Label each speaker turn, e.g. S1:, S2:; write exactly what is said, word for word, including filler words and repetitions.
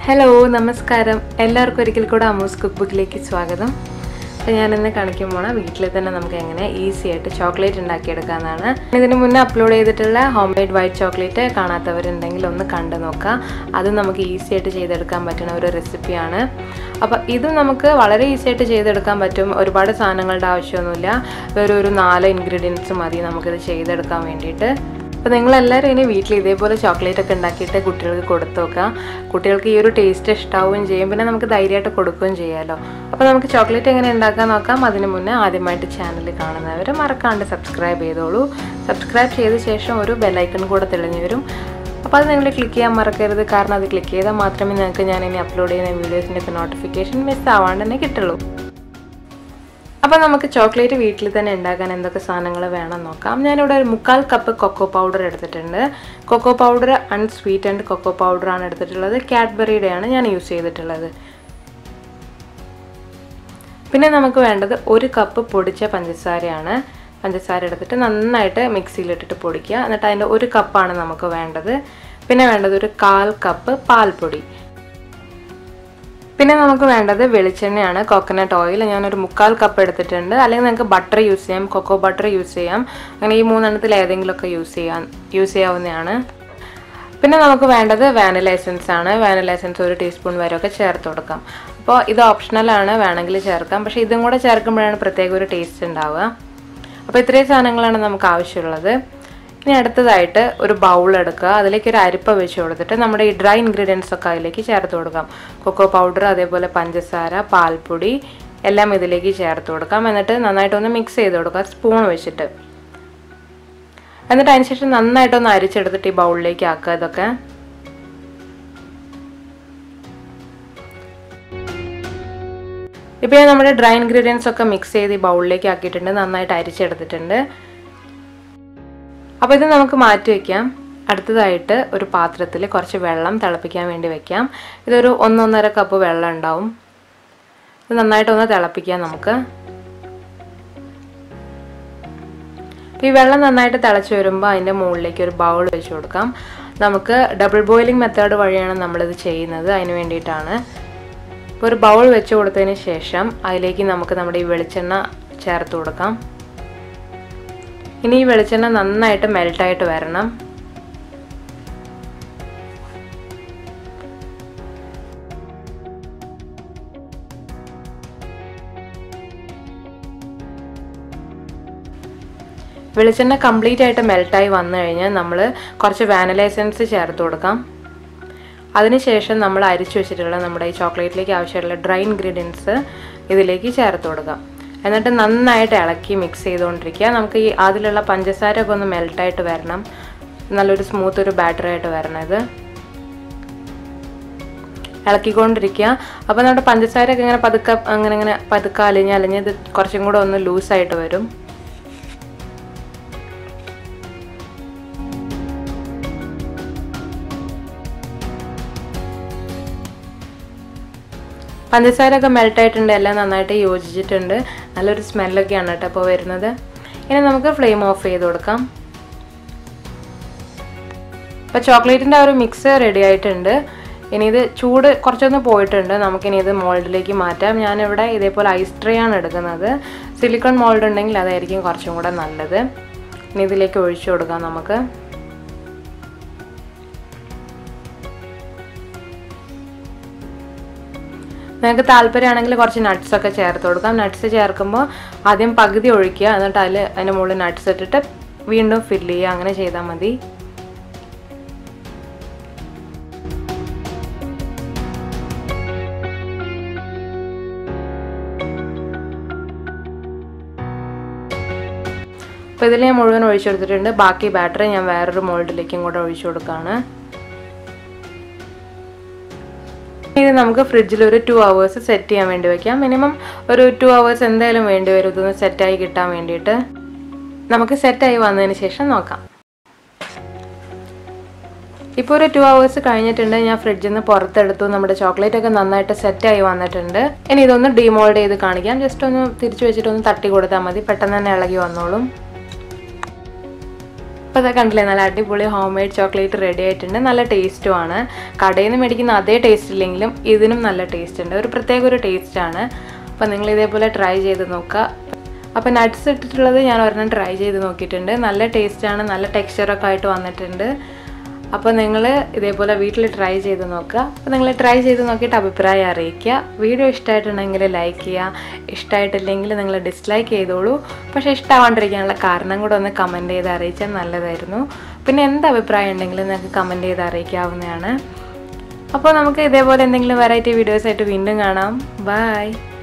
S1: Hello നമസ്കാരം എല്ലാവർക്കും ഒരിക്കൽ കൂടെ അമൂസ് കുക്ക് ബുക്കിലേക്ക് സ്വാഗതം. അപ്പോൾ ഞാനിന്ന് കാണിക്കാൻ പോണ വീട്ടിൽ തന്നെ നമുക്ക് എങ്ങനെ ഈസി ആയിട്ട് ചോക്ലേറ്റ് ഉണ്ടാക്കിയെടുക്കാമെന്നാണ്. ഇതിന് മുന്നേ അപ്ലോഡ് ചെയ്തിട്ടുള്ള ഹോം മെയ്ഡ് വൈറ്റ് ചോക്ലേറ്റ് കാണാത്തവരുണ്ടെങ്കിൽ ഒന്ന് കണ്ടു നോക്കാം. അത് നമുക്ക് ഈസി ആയിട്ട് ചെയ്തെടുക്കാൻ പറ്റുന്ന ഒരു റെസിപ്പിയാണ്. അപ്പോൾ ഇതും നമുക്ക് വളരെ ഈസി ആയിട്ട് ചെയ്തെടുക്കാൻ പറ്റും. ഒരുപാട് സാധനങ്ങളുടെ ആവശ്യമൊന്നുമില്ല. വെറും ഒരു നാല് ഇൻഗ്രീഡിയൻസ് മതി നമുക്കിത് ചെയ്തെടുക്കാൻ വേണ്ടിയിട്ട്. അപ്പോൾ നിങ്ങളെല്ലാവരും ഇനി വീട്ടിൽ ഇതേപോലെ ചോക്ലേറ്റ് ഒക്കെ ഉണ്ടാക്കിയിട്ട് കുട്ടികൾക്ക് കൊടുത്തു നോക്കാം. കുട്ടികൾക്ക് ഈ ഒരു ടേസ്റ്റ് ഇഷ്ടാവുകയും ചെയ്യും, പിന്നെ നമുക്ക് ധൈര്യമായിട്ട് കൊടുക്കുകയും ചെയ്യാമല്ലോ. അപ്പോൾ നമുക്ക് ചോക്ലേറ്റ് എങ്ങനെ ഉണ്ടാക്കാൻ നോക്കാം. അതിന് മുന്നേ ആദ്യമായിട്ട് ചാനൽ കാണുന്നവർ മറക്കാണ്ട് സബ്സ്ക്രൈബ് ചെയ്തോളൂ. സബ്സ്ക്രൈബ് ചെയ്ത ശേഷം ഒരു ബെല്ലൈക്കൺ കൂടെ തെളിഞ്ഞു വരും. അപ്പോൾ അത് നിങ്ങൾ ക്ലിക്ക് ചെയ്യാൻ മറക്കരുത്, കാരണം അത് ക്ലിക്ക് ചെയ്താൽ മാത്രമേ നിങ്ങൾക്ക് ഞാൻ ഇനി അപ്ലോഡ് ചെയ്യുന്ന വീഡിയോസിൻ്റെ ഒക്കെ നോട്ടിഫിക്കേഷൻ മിസ് ആവാണ്ട് തന്നെ കിട്ടുള്ളൂ. അപ്പോൾ നമുക്ക് ചോക്ലേറ്റ് വീട്ടിൽ തന്നെ ഉണ്ടാക്കാൻ എന്തൊക്കെ സാധനങ്ങൾ വേണം നോക്കാം. ഞാനിവിടെ ഒരു മുക്കാൽ കപ്പ് കൊക്കോ പൗഡർ എടുത്തിട്ടുണ്ട്. കൊക്കോ പൗഡർ അൺസ്വീറ്റൻഡ് കൊക്കോ പൗഡറാണ് എടുത്തിട്ടുള്ളത്. കാഡ്ബറിയുടെയാണ് ഞാൻ യൂസ് ചെയ്തിട്ടുള്ളത്. പിന്നെ നമുക്ക് വേണ്ടത് ഒരു കപ്പ് പൊടിച്ച പഞ്ചസാരയാണ്. പഞ്ചസാര എടുത്തിട്ട് നന്നായിട്ട് മിക്സിയിലിട്ടിട്ട് പൊടിക്കുക. എന്നിട്ട് അതിൻ്റെ ഒരു കപ്പാണ് നമുക്ക് വേണ്ടത്. പിന്നെ വേണ്ടത് ഒരു കാൽ കപ്പ് പാൽപ്പൊടി. പിന്നെ നമുക്ക് വേണ്ടത് വെളിച്ചെണ്ണയാണ്, കോക്കനട്ട് ഓയിൽ. ഞാനൊരു മുക്കാൽ കപ്പ് എടുത്തിട്ടുണ്ട്. അല്ലെങ്കിൽ നിങ്ങൾക്ക് ബട്ടർ യൂസ് ചെയ്യാം, കൊക്കോ ബട്ടർ യൂസ് ചെയ്യാം. അങ്ങനെ ഈ മൂന്നെണ്ണത്തിൽ ഏതെങ്കിലുമൊക്കെ യൂസ് ചെയ്യാൻ യൂസ് ചെയ്യാവുന്നതാണ്. പിന്നെ നമുക്ക് വേണ്ടത് വാനില എസൻസ് ആണ്. വാനില എസൻസ് ഒരു ടീസ്പൂൺ വരെയൊക്കെ ചേർത്ത് കൊടുക്കാം. അപ്പോൾ ഇത് ഓപ്ഷണലാണ്, വേണമെങ്കിൽ ചേർക്കാം. പക്ഷേ ഇതും കൂടെ ചേർക്കുമ്പോഴാണ് പ്രത്യേക ഒരു ടേസ്റ്റ് ഉണ്ടാവുക. അപ്പോൾ ഇത്രയും സാധനങ്ങളാണ് നമുക്ക് ആവശ്യമുള്ളത്. ഇനി അടുത്തതായിട്ട് ഒരു ബൗൾ എടുക്കുക. അതിലേക്ക് ഒരു അരിപ്പ വെച്ച് കൊടുത്തിട്ട് നമ്മുടെ ഈ ഡ്രൈ ഇൻഗ്രീഡിയൻസ് ഒക്കെ അതിലേക്ക് ചേർത്ത് കൊടുക്കാം. കൊക്കോ പൗഡർ, അതേപോലെ പഞ്ചസാര, പാൽപ്പൊടി എല്ലാം ഇതിലേക്ക് ചേർത്ത് കൊടുക്കാം. എന്നിട്ട് നന്നായിട്ടൊന്ന് മിക്സ് ചെയ്ത് കൊടുക്കുക സ്പൂൺ വെച്ചിട്ട്. എന്നിട്ട് അതിന് ശേഷം നന്നായിട്ടൊന്ന് അരിച്ചെടുത്തിട്ട് ഈ ബൗളിലേക്ക് ആക്കുക. ഇതൊക്കെ ഇപ്പോൾ നമ്മുടെ ഡ്രൈ ഇൻഗ്രീഡിയൻസ് ഒക്കെ മിക്സ് ചെയ്ത് ഈ ബൗളിലേക്ക് ആക്കിയിട്ടുണ്ട്. നന്നായിട്ട് അരിച്ചെടുത്തിട്ടുണ്ട്. അപ്പോൾ ഇത് നമുക്ക് മാറ്റി വയ്ക്കാം. അടുത്തതായിട്ട് ഒരു പാത്രത്തിൽ കുറച്ച് വെള്ളം തിളപ്പിക്കാൻ വേണ്ടി വെക്കാം. ഇതൊരു ഒന്നൊന്നര കപ്പ് വെള്ളം ഉണ്ടാവും. ഇത് നന്നായിട്ടൊന്ന് തിളപ്പിക്കാം നമുക്ക്. ഈ വെള്ളം നന്നായിട്ട് തിളച്ച് വരുമ്പോൾ അതിൻ്റെ മുകളിലേക്ക് ഒരു ബൗൾ വെച്ച് കൊടുക്കാം. നമുക്ക് ഡബിൾ ബോയിലിംഗ് മെത്തേഡ് വഴിയാണ് നമ്മളിത് ചെയ്യുന്നത്. അതിന് വേണ്ടിയിട്ടാണ്. ഇപ്പോൾ ഒരു ബൗൾ വെച്ച് കൊടുത്തതിന് ശേഷം അതിലേക്ക് നമുക്ക് നമ്മുടെ ഈ വെളിച്ചെണ്ണ ചേർത്ത് കൊടുക്കാം. ഇനി ഈ വെളിച്ചെണ്ണ നന്നായിട്ട് മെൽട്ടായിട്ട് വരണം. വെളിച്ചെണ്ണ കംപ്ലീറ്റ് ആയിട്ട് മെൽട്ടായി വന്നു കഴിഞ്ഞാൽ നമ്മൾ കുറച്ച് വാനില എസൻസ് ചേർത്ത് കൊടുക്കാം. അതിനുശേഷം നമ്മൾ അരിച്ചു വെച്ചിട്ടുള്ള നമ്മുടെ ഈ ചോക്ലേറ്റിലേക്ക് ആവശ്യമുള്ള ഡ്രൈ ഇൻഗ്രീഡിയൻസ് ഇതിലേക്ക് ചേർത്ത് കൊടുക്കാം. എന്നിട്ട് നന്നായിട്ട് ഇളക്കി മിക്സ് ചെയ്തുകൊണ്ടിരിക്കുക. നമുക്ക് ഈ അതിലുള്ള പഞ്ചസാര ഒക്കെ ഒന്ന് മെൽട്ടായിട്ട് വരണം. നല്ലൊരു സ്മൂത്ത് ഒരു ബാറ്ററായിട്ട് വരണം. ഇത് ഇളക്കിക്കൊണ്ടിരിക്കുക. അപ്പോൾ നമ്മുടെ പഞ്ചസാരയൊക്കെ ഇങ്ങനെ പതുക്കെ അങ്ങനെ ഇങ്ങനെ പതുക്കെ അലിഞ്ഞ് അലിഞ്ഞ് ഇത് കുറച്ചും കൂടെ ഒന്ന് ലൂസായിട്ട് വരും. പഞ്ചസാരയൊക്കെ മെൽട്ടായിട്ടുണ്ട്, എല്ലാം നന്നായിട്ട് യോജിച്ചിട്ടുണ്ട്. നല്ലൊരു സ്മെല്ലൊക്കെയാണ് കേട്ടോ അപ്പോൾ വരുന്നത്. ഇനി നമുക്ക് ഫ്ലെയിം ഓഫ് ചെയ്ത് കൊടുക്കാം. അപ്പോൾ ചോക്ലേറ്റിൻ്റെ ആ ഒരു മിക്സ് റെഡി ആയിട്ടുണ്ട്. ഇനി ഇത് ചൂട് കുറച്ചൊന്ന് പോയിട്ടുണ്ട്. നമുക്കിനി ഇത് മോൾഡിലേക്ക് മാറ്റാം. ഞാനിവിടെ ഇതേപോലെ ഐസ് ട്രേ ആണ് എടുക്കുന്നത്. സിലിക്കൺ മോൾഡ് ഉണ്ടെങ്കിൽ അതായിരിക്കും കുറച്ചും കൂടെ നല്ലത്. ഇനി ഇതിലേക്ക് ഒഴിച്ചു കൊടുക്കാം നമുക്ക്. നിങ്ങൾക്ക് താല്പര്യമാണെങ്കിൽ കുറച്ച് നട്ട്സൊക്കെ ചേർത്ത് കൊടുക്കാം. നട്ട്സ് ചേർക്കുമ്പോൾ ആദ്യം പകുതി ഒഴിക്കുക, എന്നിട്ട് അതിൽ അതിൻ്റെ മുകളിൽ നട്ട്സ് ഇട്ടിട്ട് വീണ്ടും ഫില്ല് ചെയ്യുക. അങ്ങനെ ചെയ്താൽ മതി. അപ്പോൾ ഇതിൽ ഞാൻ മുഴുവൻ ഒഴിച്ചു കൊടുത്തിട്ടുണ്ട്. ബാക്കി ബാറ്ററി ഞാൻ വേറൊരു മോൾഡിലേക്കും കൂടെ ഒഴിച്ചു കൊടുക്കുകയാണ്. ഇത് നമുക്ക് ഫ്രിഡ്ജിൽ ഒരു ടു അവേഴ്സ് സെറ്റ് ചെയ്യാൻ വേണ്ടി വയ്ക്കാം. മിനിമം ഒരു ടു അവേഴ്സ് എന്തായാലും വേണ്ടി വരും ഇതൊന്ന് സെറ്റായി കിട്ടാൻ വേണ്ടിയിട്ട്. നമുക്ക് സെറ്റായി വന്നതിന് ശേഷം നോക്കാം. ഇപ്പോൾ ഒരു ടു അവേഴ്സ് കഴിഞ്ഞിട്ടുണ്ട്. ഞാൻ ഫ്രിഡ്ജിൽ നിന്ന് പുറത്തെടുത്തു. നമ്മുടെ ചോക്ലേറ്റ് ഒക്കെ നന്നായിട്ട് സെറ്റായി വന്നിട്ടുണ്ട്. ഇനി ഇതൊന്ന് ഡീമോൾഡ് ചെയ്ത് കാണിക്കാം. ജസ്റ്റ് ഒന്ന് തിരിച്ചു വെച്ചിട്ടൊന്ന് തട്ടി കൊടുത്താൽ മതി. പെട്ടെന്ന് തന്നെ ഇളകി വന്നോളും. അപ്പോൾ അത് കണ്ടില്ലേ, നല്ല അടിപൊളി ഹോം മെയ്ഡ് ചോക്ലേറ്റ് റെഡി ആയിട്ടുണ്ട്. നല്ല ടേസ്റ്റുമാണ്. കടയിൽ നിന്ന് മേടിക്കുന്ന അതേ ടേസ്റ്റ് ഇല്ലെങ്കിലും ഇതിനും നല്ല ടേസ്റ്റ് ഉണ്ട്. ഒരു പ്രത്യേക ഒരു ടേസ്റ്റാണ്. അപ്പോൾ നിങ്ങൾ ഇതേപോലെ ട്രൈ ചെയ്ത് നോക്കുക. അപ്പോൾ നട്ട്സ് ഇട്ടിട്ടുള്ളത് ഞാൻ ഒരെണ്ണം ട്രൈ ചെയ്ത് നോക്കിയിട്ടുണ്ട്. നല്ല ടേസ്റ്റാണ്, നല്ല ടെക്സ്ചറൊക്കെ ആയിട്ട് വന്നിട്ടുണ്ട്. അപ്പോൾ നിങ്ങൾ ഇതേപോലെ വീട്ടിൽ ട്രൈ ചെയ്ത് നോക്കുക. അപ്പോൾ നിങ്ങൾ ട്രൈ ചെയ്ത് നോക്കിയിട്ട് അഭിപ്രായം അറിയിക്കുക. വീഡിയോ ഇഷ്ടമായിട്ടുണ്ടെങ്കിൽ ലൈക്ക് ചെയ്യുക, ഇഷ്ടമായിട്ടില്ലെങ്കിൽ നിങ്ങൾ ഡിസ്ലൈക്ക് ചെയ്തോളൂ. പക്ഷേ ഇഷ്ടമാവാണ്ടിരിക്കാനുള്ള കാരണം കൂടെ ഒന്ന് കമൻറ്റ് ചെയ്ത് അറിയിച്ചാൽ നല്ലതായിരുന്നു. പിന്നെ എന്ത് അഭിപ്രായം ഉണ്ടെങ്കിലും നിങ്ങൾക്ക് കമൻറ്റ് ചെയ്ത് അറിയിക്കാവുന്നതാണ്. അപ്പോൾ നമുക്ക് ഇതേപോലെ എന്തെങ്കിലും വെറൈറ്റി വീഡിയോസായിട്ട് വീണ്ടും കാണാം. ബൈ.